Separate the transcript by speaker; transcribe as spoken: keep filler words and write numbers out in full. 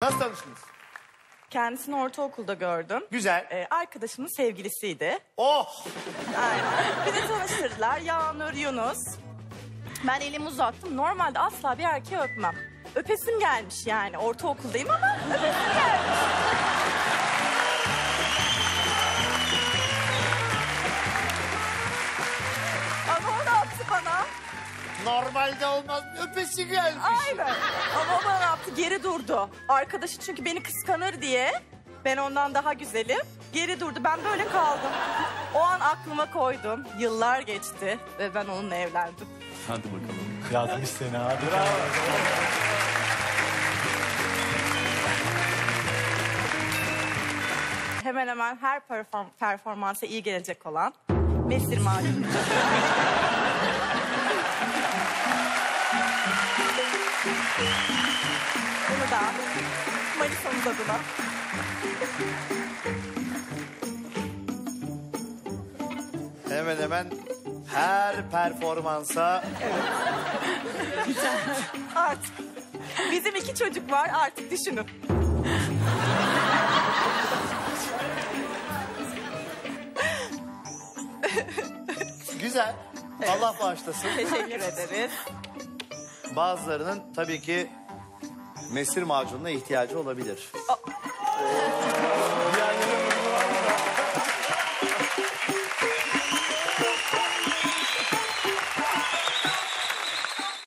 Speaker 1: Nasıl tanıştınız?
Speaker 2: Kendisini ortaokulda gördüm.
Speaker 1: Güzel.
Speaker 2: Ee, arkadaşımın sevgilisiydi.
Speaker 1: Oh!
Speaker 2: Aynen. Bir de tanıştırdılar. Yağnur, Yunus. Ben elimi uzattım. Normalde asla bir erkeği öpmem. Öpesim gelmiş yani. Ortaokuldayım ama öpesim gelmiş. Ama o ne yaptı bana?
Speaker 1: Normalde olmaz. Öpesi gelmiş.
Speaker 2: Aynen. Ama o bana ne yaptı? Geri durdu. Arkadaşı çünkü beni kıskanır diye. Ben ondan daha güzelim. Geri durdu. Ben böyle kaldım. O an aklıma koydum. Yıllar geçti ve ben onunla evlendim.
Speaker 3: Hadi bakalım.
Speaker 4: Yazmış seni abi.
Speaker 2: Hemen hemen her perform performansa iyi gelecek olan Mesir Macun. Bunu da Manisa'mız adına.
Speaker 1: Hemen hemen her performansa
Speaker 2: Artık bizim iki çocuk var, artık düşünün.
Speaker 1: güzel. Allah bağışlasın.
Speaker 2: Teşekkür ederiz.
Speaker 1: Bazılarının tabii ki mesir macununa ihtiyacı olabilir.